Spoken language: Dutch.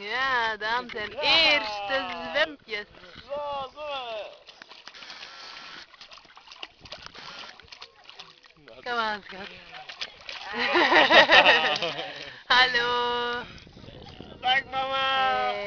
Ja, Daan zijn eerste zwempjes. Zo, zo. Kom aan, schat. Hallo. Dag mama.